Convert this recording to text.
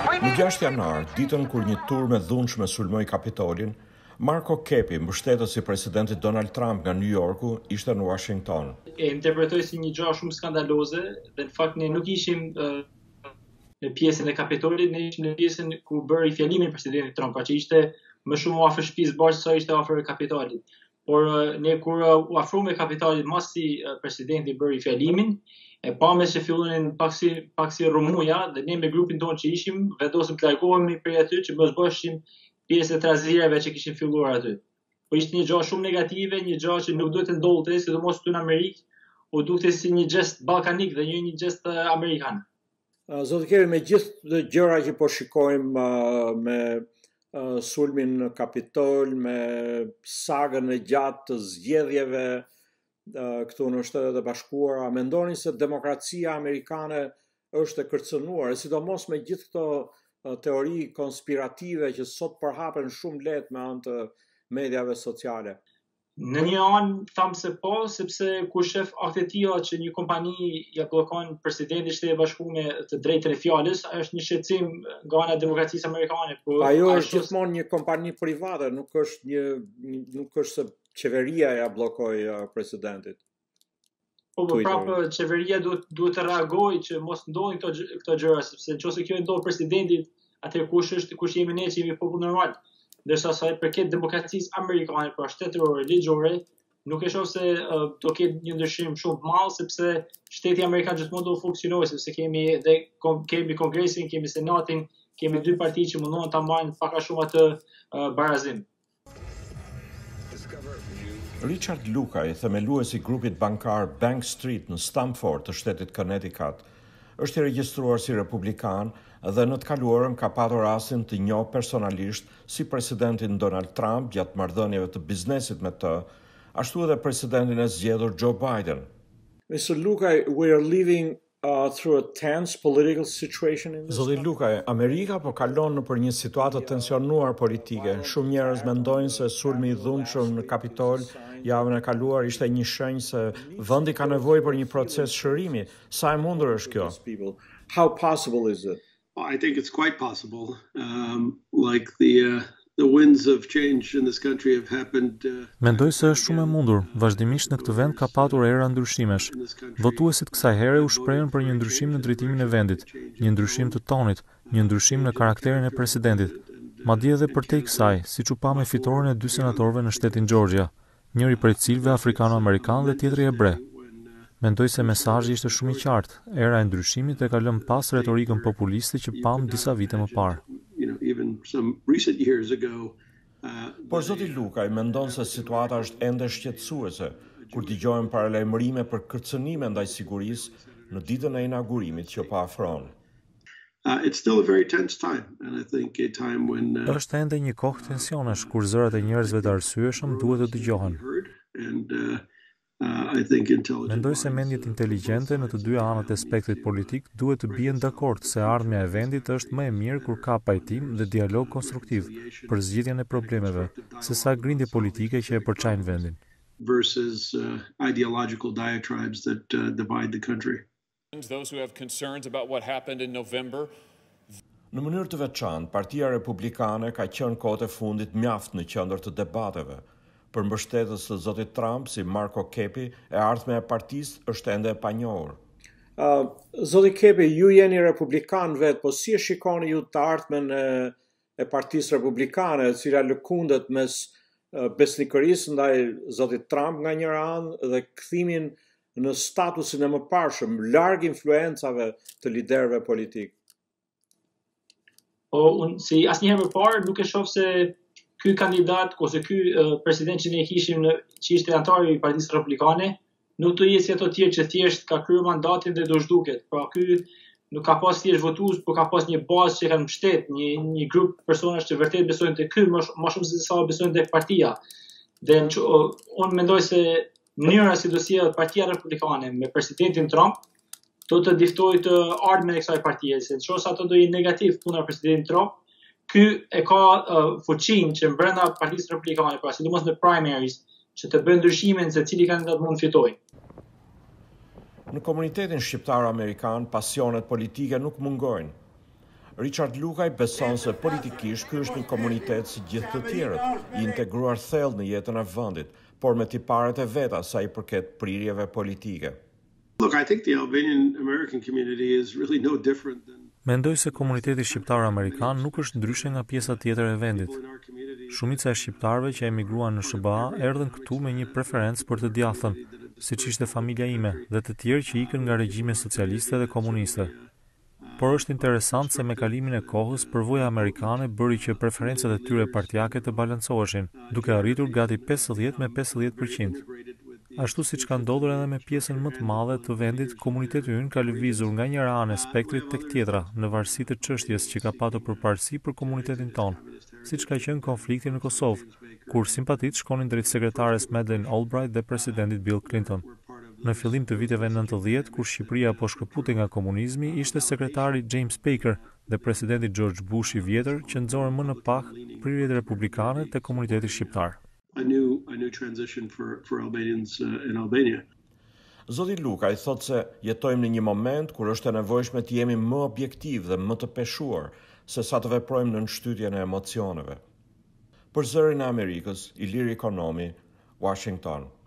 Në 6 janar, ditën kur një turm e dhunshme sulmoi Kapitolin, Marco Kepi, mbështetës i presidentit Donald Trump nga New Yorku, ishte në Washington. E interpretoj si një gjë shumë skandaloze dhe në fakt ne nuk ishim në pjesën e Kapitolit, ne ishim në pjesën ku bëri fjalimin presidentit Trump, pra që ishte më shumë afër shtëpisë bashkë sa ishte afër Kapitolit. Por ne kur u afruam Kapitolit masi presidenti bëri fjalimin, e pamë se fillonin pak si rrumuja dhe ne me grupin tonë që ishim vendosëm të largohemi prej aty që mos bëshim pjesë e trazirave që kishin filluar aty. Po ishte një gjë shumë negative, një gjë që nuk duhet të ndodhte, sidomos këtu në Amerikë, u dukte si një gest ballkanik dhe një gest amerikan. Zotë Kepi, me gjithë gjëra që po shikojmë me sulmin në Kapitol, me sagën e gjatë të zgjedhjeve këtu në Shtetet e Bashkuara, mendoni se demokracia amerikane është e kërcënuar, sidomos me gjithë këto teori konspirative që sot përhapen shumë lehtë me anë të mediave sociale? Në një anë tham se po, sepse kur shef akte të tilla që një kompani ja bllokon presidentit Shtetit e Bashkuar të drejtën e fjalës, është një shqetësim nga ana e demokracisë amerikane. Ajo është gjithmonë një kompani private, nuk është se qeveria ja bllokoi presidentit. Po prapë qeveria duhet të reagojë që mos ndodhin këto gjëra, sepse nëse kjo ndodh presidentit, atëherë kush jemi ne që jemi popull normal? Ndërsa sa i përket demokracisë amerikane, pra shtetërore, ligjore, nuk e shoh se do ketë një ndryshim shumë të madh, sepse shteti amerikan gjithmonë do funksionojë, sepse kemi Kongresin, kemi Senatin, kemi dy parti që mundohen ta marrin pak a shumë atë barazim. Richard Lukaj, themeluesi i grupit bankar Bank Street në Stamford të shtetit Connecticut, është i regjistruar si republikan dhe në të kaluarën ka patur rastin të njohur personalisht si presidentin Donald Trump gjatë marrëdhënieve të biznesit me të, ashtu edhe presidentin e zgjedhur Joe Biden. Mr. Lukaj, we are living through a tense political situation in this Zoti Lukaj, Amerika po kalon nëpër një situatë të tensionuar politike. Shumë njerëz mendojnë se sulmi i dhunshëm në Kapitol javën e kaluar ishte një shenjë se vendi ka nevojë për një proces shërimi. Sa e mundur është kjo? How possible is it? I think it's quite possible. Like the winds of change in this country have happened. Mendoj se është shumë e mundur. Vazhdimisht në këtë vend ka patur era ndryshimesh. Votuesit kësaj here u shprehën për një ndryshim në drejtimin e vendit, një ndryshim të tonit, një ndryshim në karakterin e presidentit. Madje edhe përtej kësaj, siç u pa me fitoren e dy senatorëve në shtetin Georgia, njëri prej cilëve afrikano-amerikan dhe tjetri hebre. Mendoj se mesazhi ishte shumë i qartë. Era e ndryshimit e ka lënë pas retorikën populiste që pam disa vite më parë. Por zoti Lukaj mendon se situata është ende shqetësuese kur dëgjojmë paralajmërime për kërcënime ndaj sigurisë në ditën e inaugurimit që po afron. It's still a very tense time, and I think a time when është ende një kohë tensionesh kur zërat e njerëzve të arsyeshëm duhet të dëgjohen. Mendoj se mendjet inteligjente në të dyja anët e spektrit politik duhet të bien dakord se ardhmja e vendit është më e mirë kur ka pajtim dhe dialog konstruktiv për zgjidhjen e problemeve, sesa grindje politike që e përçajnë vendin. Versus ideological diatribes that divide the country. Those who have concerns about what happened in November. Në mënyrë të veçantë, Partia Republikane ka qenë kohët e fundit mjaft në qendër të debateve. Për mbështetës të zotit Trump, si Marco Kepi, e ardhmja e partisë është ende e panjohur. Zoti Kepi, ju jeni republikan vetë, po si e shikoni ju të ardhmen e partisë republikane, e cila lëkundet mes besnikërisë ndaj zotit Trump nga njëra anë dhe kthimin në statusin e mëparshëm, larg influencave të liderëve politik? Unë si asnjëherë më parë nuk e shoh se ky kandidat ose ky president që ne kishim që ishte antari i Partisë Republikane nuk do jetë si ato të tjerë që thjesht ka kryer mandatin dhe do zhduket. Pra ky nuk ka pas thjesht votues, por ka pas një bazë që kanë mbështet, një grup personash që vërtet besojnë te ky më shumë se sa besojnë tek partia. Dhe unë mendoj se mënyra si do sjellë Partia Republikane me presidentin Trump do të diftojë të ardhmen e kësaj partie, se nëse ato do jenë negativ puna e presidentit Trump, ky e ka fuqinë që brenda Partisë Republikane, pra sidomos në primaries, që të bëjë ndryshimin se cili kandidat mund fitojë. Në komunitetin shqiptar amerikan, pasionet politike nuk mungojnë. Richard Lukaj beson se politikisht ky është një komunitet si gjithë të tjerët, i integruar thellë në jetën e vendit, por me tiparet e veta sa i përket prirjeve politike. Look, I think the Albanian American community is really no different than Mendoj se komuniteti shqiptar amerikan nuk është ndryshe nga pjesa tjetër e vendit. Shumica e shqiptarëve që emigruan në SBA erdhën këtu me një preferencë për të djathtën, siç ishte familja ime dhe të tjerë që ikën nga regjime socialiste dhe komuniste. Por është interesant se me kalimin e kohës përvoja amerikane bëri që preferencat e tyre partijake të balancoheshin, duke arritur gati 50 me 50%. Ashtu siç ka ndodhur edhe me pjesën më të madhe të vendit, komuniteti ynë ka lëvizur nga njëra anë e spektrit tek tjetra, në varësi të çështjes që ka patur përparësi për komunitetin ton, siç ka qenë konflikti në Kosovë, kur simpatitë shkonin drejt sekretares Madeleine Albright dhe presidentit Bill Clinton. Në fillim të viteve 90, kur Shqipëria po shkëputej nga komunizmi, ishte sekretari James Baker dhe presidenti George Bush i vjetër që nxorën më në pak prirjet republikane te komuniteti shqiptar. a new transition for Albanians in Albania. Zoti Lukaj thot se jetojmë në një moment kur është e nevojshme të jemi më objektiv dhe më të peshuar se sa të veprojmë në shtytjen e emocioneve. Për zërin e Amerikës, Iliri Konomi, Washington.